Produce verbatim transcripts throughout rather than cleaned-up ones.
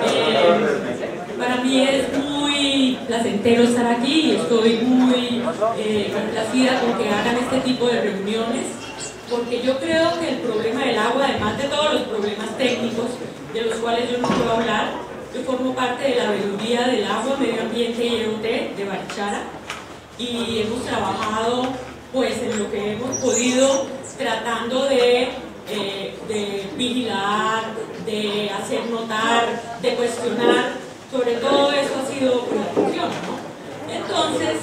Eh, para mí es muy placentero estar aquí y estoy muy eh, complacida con que hagan este tipo de reuniones, porque yo creo que el problema del agua, además de todos los problemas técnicos de los cuales yo no puedo hablar, yo formo parte de la veeduría del agua, medio ambiente y E O T de Barichara, y hemos trabajado pues en lo que hemos podido, tratando de, eh, de vigilar, de hacer notar, de cuestionar. Sobre todo eso ha sido la función, ¿no? Entonces,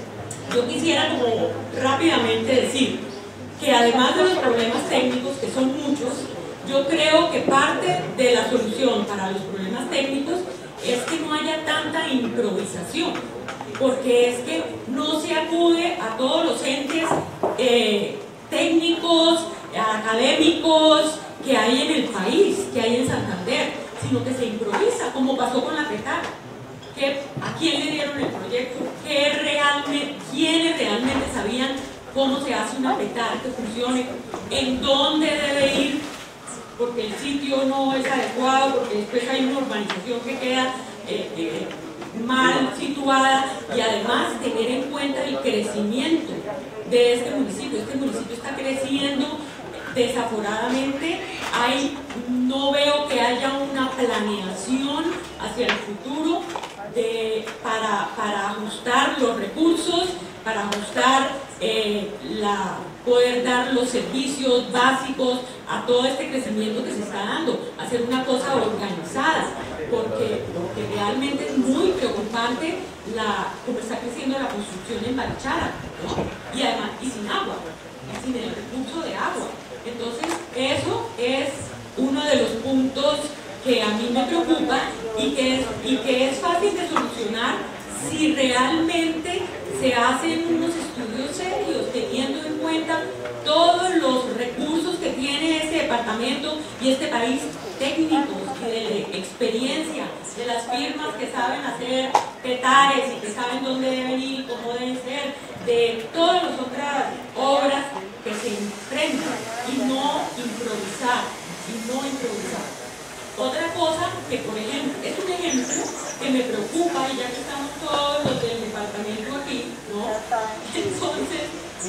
yo quisiera como rápidamente decir que además de los problemas técnicos, que son muchos, yo creo que parte de la solución para los problemas técnicos es que no haya tanta improvisación, porque es que no se acude a todos los entes eh, técnicos, académicos que hay en el país, que hay en Santander, sino que se improvisa, como pasó con la PETAR. Que, ¿a quién le dieron el proyecto? ¿Qué realmente, ¿Quiénes realmente sabían cómo se hace una PETAR que funcione? ¿En dónde debe ir? Porque el sitio no es adecuado, porque después hay una urbanización que queda eh, eh, mal situada, y además tener en cuenta el crecimiento de este municipio. Este municipio está creciendo desaforadamente. Hay, no veo que haya una planeación hacia el futuro de, para, para ajustar los recursos, para ajustar eh, la, poder dar los servicios básicos a todo este crecimiento que se está dando, hacer una cosa organizada, porque, porque realmente es muy preocupante la, cómo está creciendo la construcción en Barichara, ¿no? Y además, y sin agua, y sin el recurso de agua. Entonces, eso es uno de los puntos que a mí me preocupa y que es, y que es fácil de solucionar si realmente se hacen unos estudios serios, teniendo en cuenta todos los recursos que tiene este departamento y este país, técnicos y de experiencia, de las firmas que saben hacer petares y que saben dónde deben ir y cómo deben ser, de todas las otras obras que se enfrentan, y no improvisar, y no improvisar. Otra cosa que, por ejemplo, es un ejemplo que me preocupa, y ya que estamos todos los del departamento aquí, ¿no? Entonces,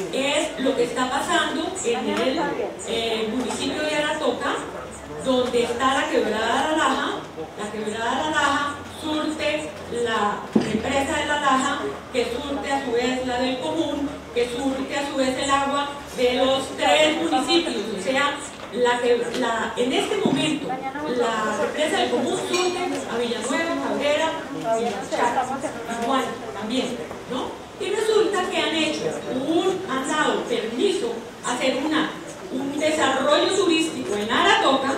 es lo que está pasando en el eh, municipio de Aratoca, donde está la quebrada de la Laja. La quebrada de la Laja surte la represa de la Laja, que surte a su vez la del Común, que surte a su vez el agua de los tres municipios. O sea, la que, la, en este momento la represa del Común surte a Villanueva, Cabrera, Villachara, igual también, ¿no? Y resulta que han hecho un, han dado permiso a hacer una, un desarrollo turístico en Aratoca,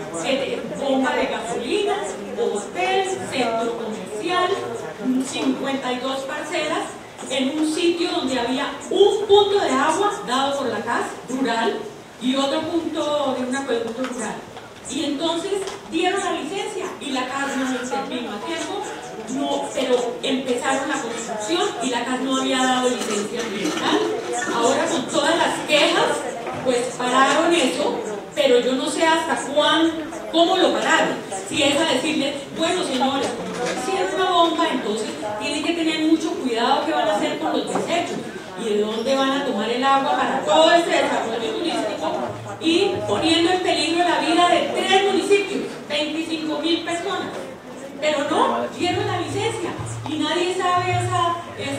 eh, bomba de gasolina, hotel, centro comercial, cincuenta y dos parcelas, en un sitio donde había un punto de agua dado por la C A S rural y otro punto de un acueducto rural. Y entonces dieron la licencia y la C A S no intervino a tiempo, no, pero empezaron la construcción y la C A S no había dado licencia ambiental. Ahora, con todas las quejas, pues pararon eso, pero yo no sé hasta cuándo, cómo lo pararon. Si es a decirles, bueno señores, si es una bomba, entonces tienen que tener mucho cuidado qué van a hacer con los desechos y de dónde van a tomar el agua para todo este desarrollo turístico, y poniendo en peligro la vida de tres municipios, veinticinco mil personas. Pero no, dieron la licencia y nadie sabe esa,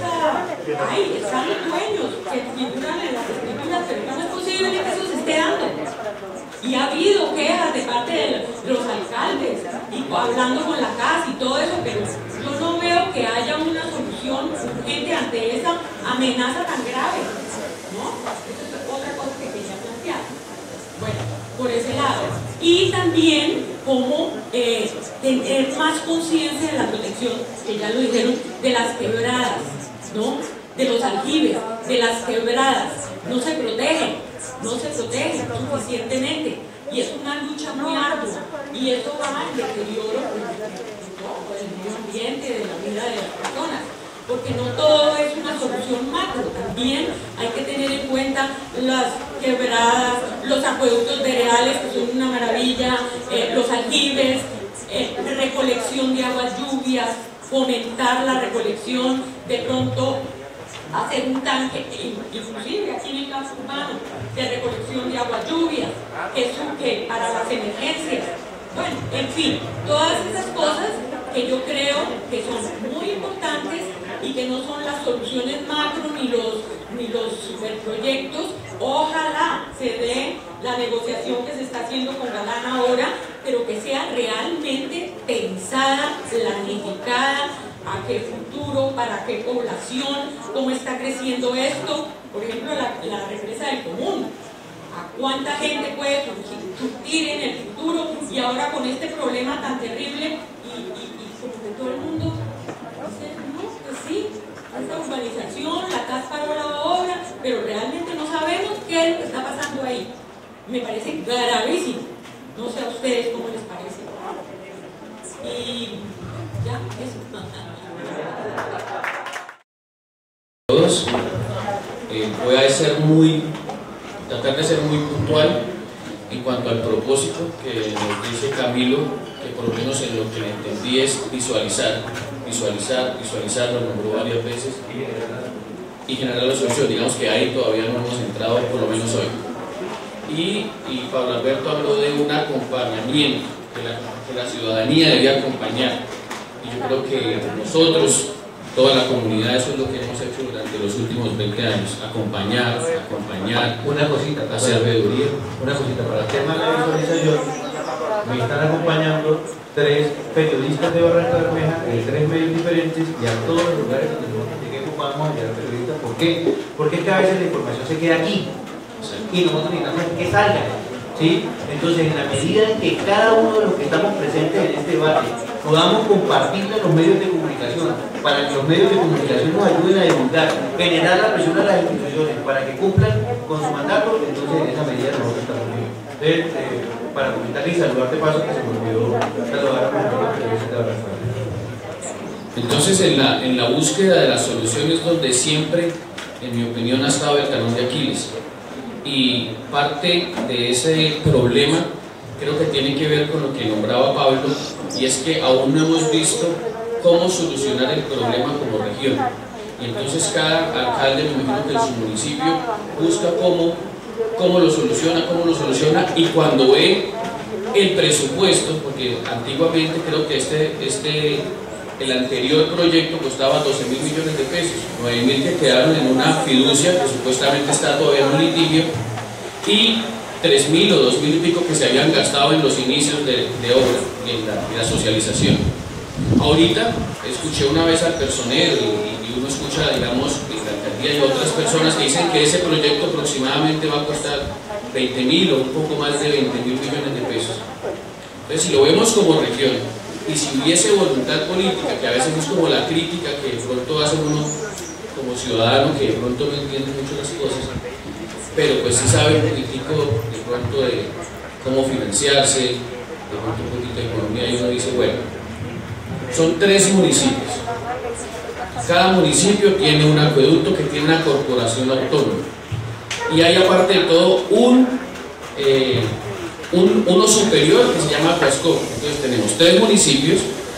esa, ahí están los dueños que figuran en las escrituras, pero no es posible que eso se esté dando. Y ha habido quejas de parte de los alcaldes, y hablando con la C A S y todo eso, pero yo no veo que haya una solución urgente ante esa amenaza tan grave, ¿no? Esa es otra cosa que quería plantear. Bueno, por ese lado. Y también cómo eh, tener más conciencia de la protección, que ya lo dijeron, de las quebradas, ¿no? De los aljibes, de las quebradas. No se protegen, no se protegen suficientemente. Y es una lucha muy ardua. Y eso va al deterioro del medio ambiente, de la vida de las personas. Porque no todo es una solución macro, también hay que tener en cuenta las quebradas, los acueductos veredales, que son una maravilla, eh, los aljibes, eh, recolección de aguas lluvias, fomentar la recolección, de pronto hacer un tanque, inclusive aquí en el campo urbano, de recolección de aguas lluvias, que es un que para las emergencias. Bueno, en fin, todas esas cosas que yo creo que son muy importantes y que no son las soluciones macro ni los, ni los superproyectos. Ojalá se dé la negociación que se está haciendo con Galán ahora, pero que sea realmente pensada, planificada, a qué futuro, para qué población, cómo está creciendo esto. Por ejemplo, la, la represa del Común, a cuánta gente puede surtir en el futuro, y ahora con este problema tan terrible y, y, y como que todo el mundo dice, no, pues sí, esta urbanización, la C A S paró la obra, pero realmente no sabemos qué es lo que está pasando ahí. Me parece gravísimo. No sé a ustedes cómo les parece. Y ya, eso. Todos, eh, voy a ser muy, tratar de ser muy puntual en cuanto al propósito que nos dice Camilo, que por lo menos en lo que le entendí es visualizar, visualizar, visualizar, lo nombró varias veces, y generar la solución. Digamos que ahí todavía no hemos entrado, por lo menos hoy. Y, y Pablo Alberto habló de un acompañamiento, que la, que la ciudadanía debía acompañar. Y yo creo que nosotros, toda la comunidad, eso es lo que hemos hecho durante los últimos veinte años, acompañar, acompañar, una cosita, hacer veeduría. Una cosita, para el tema de la visualización, me están acompañando tres periodistas de Barranca Bermeja, de tres medios diferentes, y a todos los lugares donde nosotros lleguemos vamos a enviar periodistas. ¿Por qué? Porque es que a veces la información se queda aquí, y nosotros necesitamos que salga, ¿sí? Entonces, en la medida en que cada uno de los que estamos presentes en este debate podamos compartirlo en los medios de comunicación, para que los medios de comunicación nos ayuden a divulgar, generar la presión a las instituciones para que cumplan con su mandato, entonces en esa medida nosotros estamos bien. Entonces, eh, para comentarle y saludarte paso, que se me olvidó saludar a los periodistas de Barranca. Entonces, en la, en la búsqueda de las soluciones, donde siempre, en mi opinión, ha estado el talón de Aquiles. Y parte de ese problema creo que tiene que ver con lo que nombraba Pablo, y es que aún no hemos visto cómo solucionar el problema como región. Y entonces cada alcalde, me imagino que en su municipio, busca cómo, cómo lo soluciona, cómo lo soluciona, y cuando ve el presupuesto, porque antiguamente creo que este, este el anterior proyecto costaba doce mil millones de pesos, nueve mil que quedaron en una fiducia que supuestamente está todavía en un litigio, y tres mil o dos mil y pico que se habían gastado en los inicios de, de obra y en la, en la socialización. Ahorita escuché una vez al personero y, y uno escucha, digamos, la alcaldía y otras personas que dicen que ese proyecto aproximadamente va a costar veinte mil o un poco más de veinte mil millones de pesos. Entonces, si lo vemos como región, y si hubiese voluntad política, que a veces es como la crítica que de pronto hace uno como ciudadano, que de pronto no entiende mucho las cosas, pero pues sí sabe un poquitico de pronto de cómo financiarse, de pronto un poquito de economía, y uno dice, bueno, son tres municipios. Cada municipio tiene un acueducto que tiene una corporación autónoma. Y hay aparte de todo un, eh, un uno superior que se llama Acuascop. Entonces tenemos tres municipios,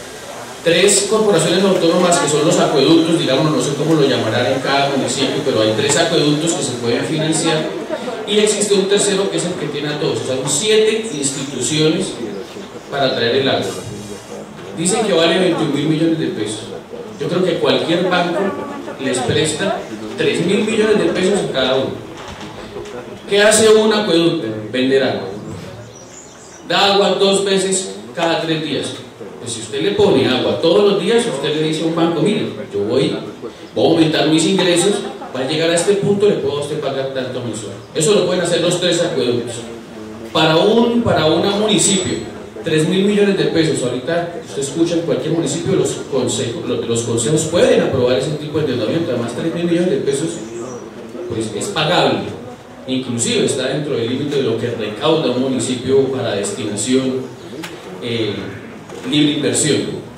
tres corporaciones autónomas que son los acueductos, digamos, no sé cómo lo llamarán en cada municipio, pero hay tres acueductos que se pueden financiar, y existe un tercero que es el que tiene a todos. O sea, son siete instituciones para traer el agua. Dicen que vale veintiún mil millones de pesos. Yo creo que cualquier banco les presta tres mil millones de pesos a cada uno. ¿Qué hace un acueducto? Vender agua. Da agua dos veces cada tres días. Pues si usted le pone agua todos los días, usted le dice a un banco, mire, yo voy, voy a aumentar mis ingresos, va a llegar a este punto, le puedo a usted pagar tanto mensual. Eso lo pueden hacer los tres acueductos. Para un para un municipio, tres mil millones de pesos. Ahorita usted escucha en cualquier municipio, los consejos, los consejos pueden aprobar ese tipo de endeudamiento. Además, tres mil millones de pesos pues es pagable, inclusive está dentro del límite de lo que recauda un municipio para destinación eh, libre inversión.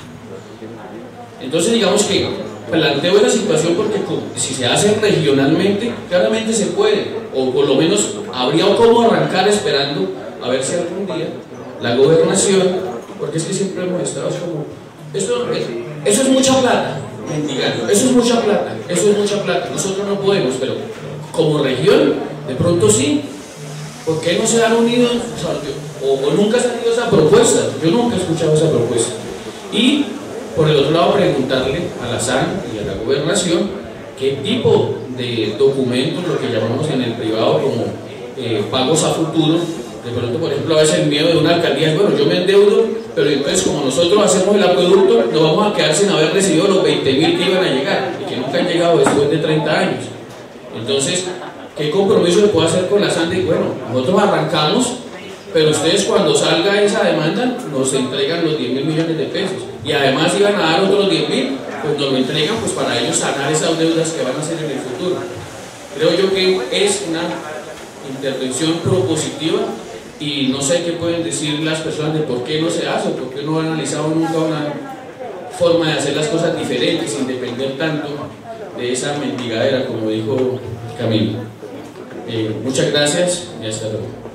Entonces, digamos que planteo esa situación porque si se hace regionalmente, claramente se puede, o por lo menos habría cómo arrancar esperando a ver si algún día la gobernación porque es que siempre hemos estado como, esto, eso es mucha plata, mendigando, eso es mucha plata, eso es mucha plata, nosotros no podemos, pero como región, de pronto sí. ¿Por qué no se han unido? O, sea, yo, o, o nunca se ha tenido esa propuesta. Yo nunca he escuchado esa propuesta. Y por el otro lado, preguntarle a la S A N y a la gobernación qué tipo de documentos, lo que llamamos en el privado como eh, pagos a futuro. De pronto, por ejemplo, a veces el miedo de una alcaldía es, bueno, yo me endeudo, pero entonces como nosotros hacemos el acueducto, nos vamos a quedar sin haber recibido los veinte mil que iban a llegar y que nunca han llegado después de treinta años. Entonces, ¿qué compromiso se puede hacer con la S A N? Bueno, nosotros arrancamos, pero ustedes cuando salga esa demanda nos entregan los diez mil millones de pesos y además iban a dar otros diez mil, pues nos lo entregan pues para ellos sanar esas deudas que van a hacer en el futuro. Creo yo que es una intervención propositiva y no sé qué pueden decir las personas de por qué no se hace, por qué no han analizado nunca una forma de hacer las cosas diferentes sin depender tanto de esa mendigadera, como dijo Camilo. Eh, muchas gracias y hasta luego.